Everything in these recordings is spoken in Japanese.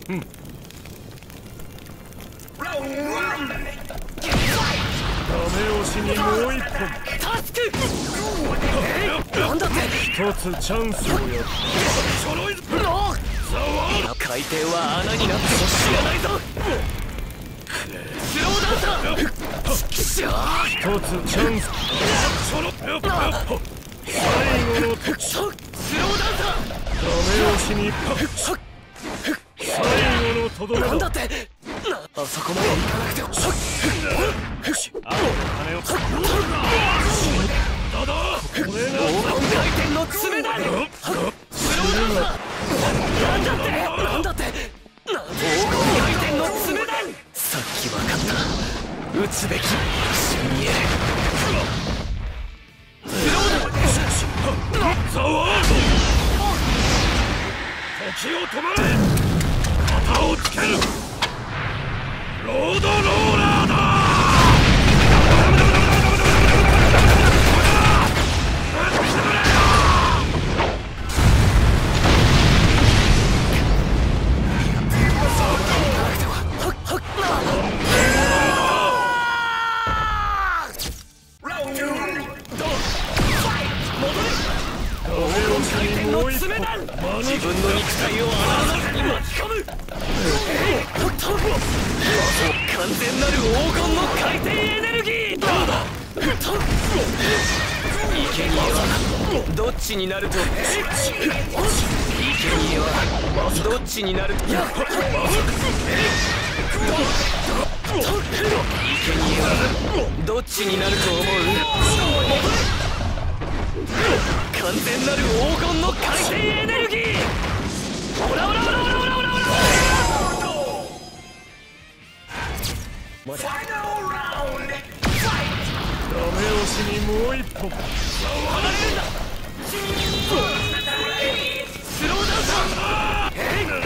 押しにもう一本。 なんだって一つチャンスをやった。 海底は穴になっても知らないぞ。スローダンサー。 一つチャンス。最後の敵。 スローダンサダメ押しに最後のとどめだ。 ー。なんだってあそこまで行かなくても。黄金回転の爪だ。スローダンサー。なんだって黄金回転の爪だ。さっき分かった。撃つべきシュニエル。 ザワード、時を止まれ。肩をつける。ロードローラーだ。自分の肉体を穴の中に巻き込む。完全なる黄金の回転エネルギー。生贄はどっちになると。生贄はどっちになると。生贄はどっちになると思う。完全なる黄金の回転エネルギー。オラオラオラオラオラオラオラ。 ダメ押しにもう一本。 離れるんだ。スローダンサー。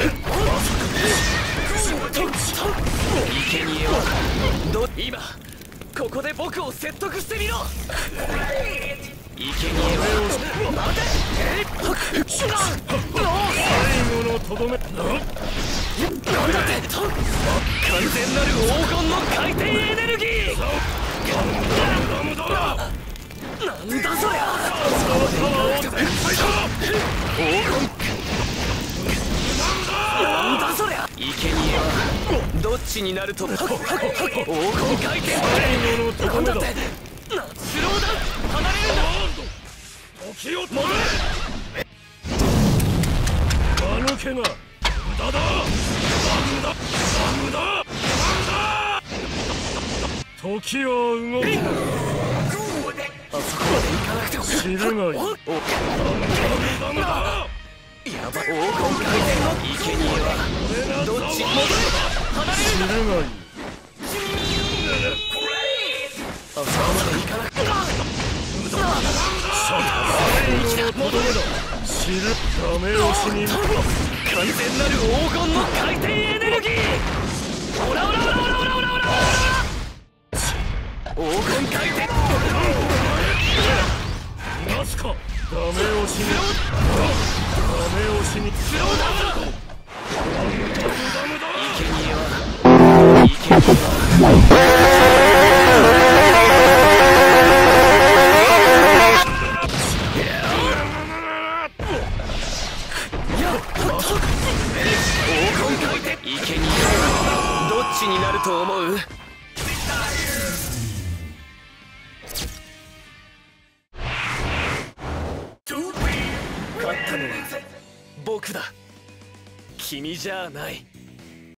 生贄は今ここで僕を説得してみろ。生贄は待て。 最後のとどめ。 なんだって完全なる黄金の回転エネルギー。なんだそりゃ。黄金なんだそりゃ。生贄はどっちになると。黄金回転。 最後のとどめだ。 スローダウン。離れるんだ。 時を止め。間抜けが無駄だ。無駄。時は動く。 あそこまで行かなくても。 知るがいい。 やば。黄金回転の生贄はどっち。離れるんだ。 知るがいい。 あそこまで行かなくても。 最後のとどめだ。知る。ダメ押しに完全なる黄金の回転エネルギー。オラオラオラオラオラオラオラオラ。黄金回転。 いますか。ダメ押しに。ダメ押しに。 スローダウン。生贄はどっちになると思う。勝ったのは僕だ。君じゃない。